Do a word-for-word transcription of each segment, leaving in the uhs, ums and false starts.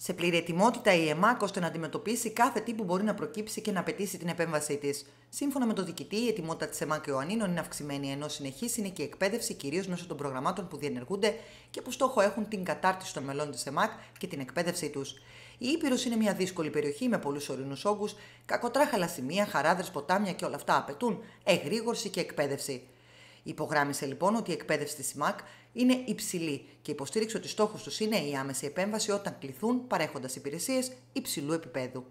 Σε πλήρη ετοιμότητα η ΕΜΑΚ ώστε να αντιμετωπίσει κάθε τι που μπορεί να προκύψει και να απαιτήσει την επέμβασή της. Σύμφωνα με τον διοικητή, η ετοιμότητα της ΕΜΑΚ Ιωαννίνων είναι αυξημένη, ενώ συνεχής είναι και η εκπαίδευση, κυρίως μέσω των προγραμμάτων που διενεργούνται και που στόχο έχουν την κατάρτιση των μελών της ΕΜΑΚ και την εκπαίδευσή τους. Η Ήπειρος είναι μια δύσκολη περιοχή με πολλούς ορεινούς όγκους, κακοτράχαλα σημεία, χαράδρες, ποτάμια και όλα αυτά απαιτούν εγρήγορση και εκπαίδευση. Υπογράμμισε λοιπόν ότι η εκπαίδευση της ΕΜΑΚ είναι υψηλή και υποστήριξε ότι στόχος τους είναι η άμεση επέμβαση όταν κληθούν παρέχοντας υπηρεσίες υψηλού επίπεδου.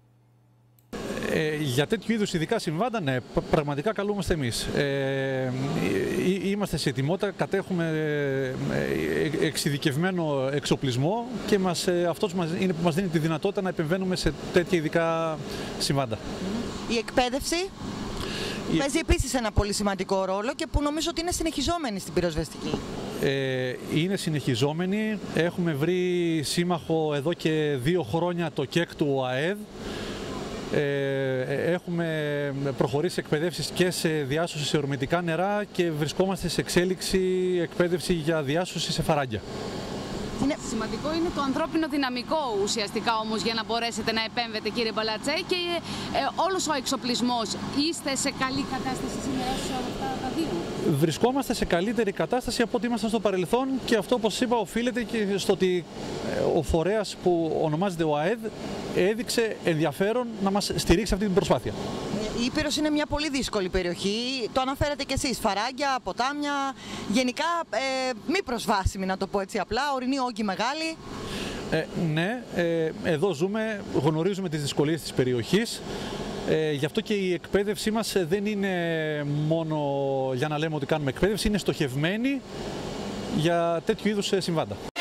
Ε, για τέτοιου είδους ειδικά συμβάντα, ναι, πραγματικά καλούμαστε εμείς. Ε, είμαστε σε ετοιμότητα, κατέχουμε εξειδικευμένο εξοπλισμό και μας, αυτός είναι που μας δίνει τη δυνατότητα να επεμβαίνουμε σε τέτοια ειδικά συμβάντα. Η εκπαίδευση η... παίζει επίσης ένα πολύ σημαντικό ρόλο και που νομίζω ότι είναι συνεχιζόμενη στην πυροσβεστική. Ε, είναι συνεχιζόμενη. Έχουμε βρει σύμμαχο εδώ και δύο χρόνια το ΚΕΚ του ΟΑΕΔ. Ε, έχουμε προχωρήσει εκπαιδεύσεις και σε διάσωση σε ορμητικά νερά και βρισκόμαστε σε εξέλιξη εκπαίδευση για διάσωση σε φαράγγια. Είναι... Σημαντικό είναι το ανθρώπινο δυναμικό ουσιαστικά όμως για να μπορέσετε να επέμβετε, κύριε Μπαλατσέ, και ε, όλος ο εξοπλισμός. Είστε σε καλή κατάσταση σήμερα σε όλα αυτά τα δύο? Βρισκόμαστε σε καλύτερη κατάσταση από ό,τι ήμασταν στο παρελθόν και αυτό, όπως είπα, οφείλεται και στο ότι ο φορέας που ονομάζεται ΟΑΕΔ έδειξε ενδιαφέρον να μας στηρίξει αυτή την προσπάθεια. Η Ήπειρος είναι μια πολύ δύσκολη περιοχή, το αναφέρετε κι εσείς, φαράγγια, ποτάμια, γενικά ε, μη προσβάσιμη, να το πω έτσι απλά, ορεινοί όγκοι μεγάλοι. Ε, ναι, ε, εδώ ζούμε, γνωρίζουμε τις δυσκολίες της περιοχής, ε, γι' αυτό και η εκπαίδευσή μας δεν είναι μόνο για να λέμε ότι κάνουμε εκπαίδευση, είναι στοχευμένη για τέτοιου είδους συμβάντα.